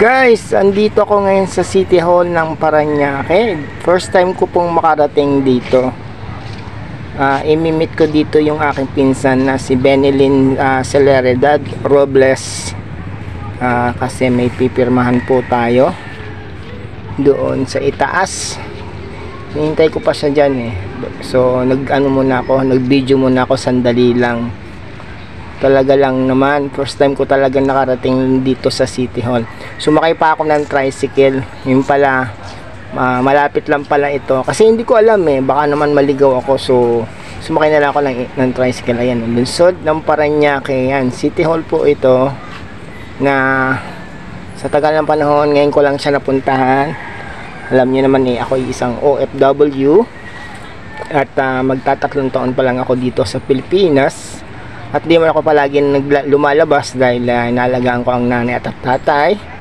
Guys, andito ako ngayon sa City Hall ng Parañaque. First time ko pong makarating dito. Imimit ko dito yung aking pinsan na si Benilyn Celeridad Robles. Kasi may pipirmahan po tayo doon sa itaas. Hinihintay ko pa siya dyan eh. So nag-video muna ako sandali lang. Talaga lang naman, first time ko talaga nakarating dito sa City Hall. Sumakay pa ako ng tricycle. Yun pala, malapit lang pala ito. Kasi hindi ko alam eh, baka naman maligaw ako. So, sumakay na lang ako ng tricycle. Ayan, lungsod ng Parañaque. Yan, City Hall po ito. Na sa tagal ng panahon, ngayon ko lang siya napuntahan. Alam niyo naman eh, ako isang OFW. At magtatatlong taon pa lang ako dito sa Pilipinas. At di man ako palagi lumalabas dahil inalagaan ko ang nanay at tatay.